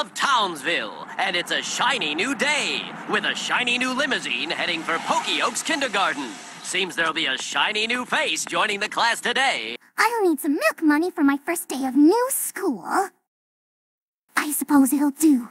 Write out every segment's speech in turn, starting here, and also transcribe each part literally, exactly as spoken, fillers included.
of Townsville, and it's a shiny new day, with a shiny new limousine heading for Pokey Oaks Kindergarten. Seems there'll be a shiny new face joining the class today. I'll need some milk money for my first day of new school. I suppose it'll do.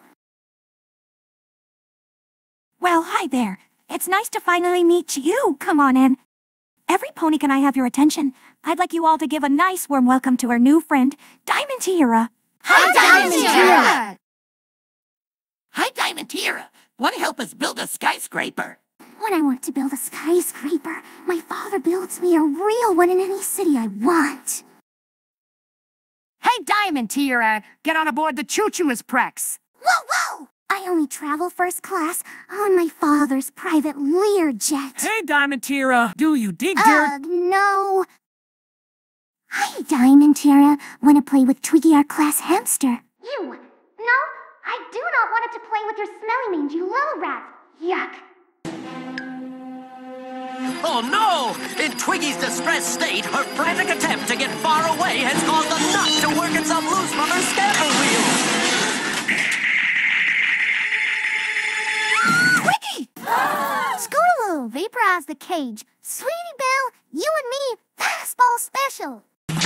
Well, hi there. It's nice to finally meet you. Come on in. Every pony, can I have your attention? I'd like you all to give a nice warm welcome to our new friend, Diamond Tiara. Hi, Diamond Tiara! Hi, Diamond Tiara. Want to help us build a skyscraper? When I want to build a skyscraper, my father builds me a real one in any city I want. Hey, Diamond Tiara, get on aboard the Choo-Choo Express. Whoa, whoa! I only travel first class on my father's private Learjet. Hey, Diamond Tiara, do you dig dirt? Ugh, no. Hi, Diamond Tiara. Want to play with Twiggy, our class hamster? You? No, I do not want it to play with your smelly mangy little rat. Yuck. Oh no! In Twiggy's distressed state, her frantic attempt to get far away has caused a nut to work itself loose from her scamper wheel. Twiggy! Scootaloo, vaporize the cage. Sweetie Belle, you and me, fastball special.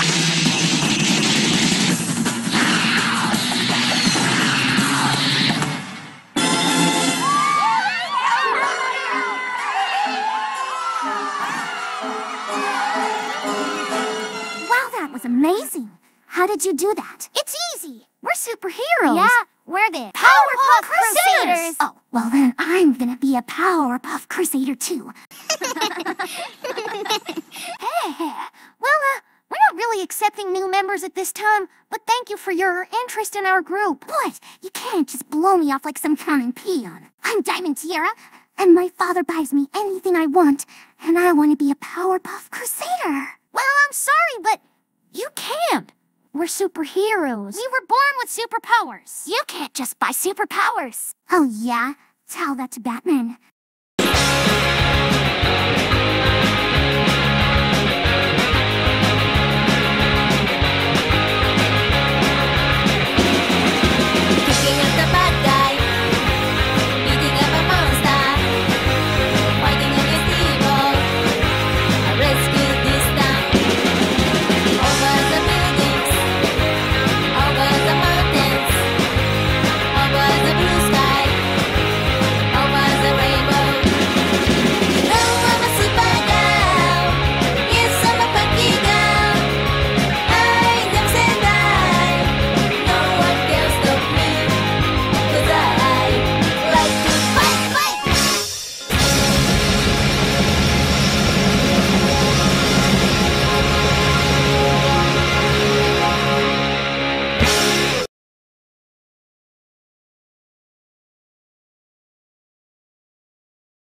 Was amazing. How did you do that? It's easy. We're superheroes. Yeah, we're the Powerpuff Crusaders. Oh, well then I'm gonna be a Powerpuff Crusader too. Hey, well, uh, we're not really accepting new members at this time, but thank you for your interest in our group. What? You can't just blow me off like some common peon. I'm Diamond Tiara, and my father buys me anything I want, and I want to be a Powerpuff Crusader. Well, I'm sorry, but you can't. We're superheroes. We were born with superpowers. You can't just buy superpowers. Oh, yeah? Tell that to Batman.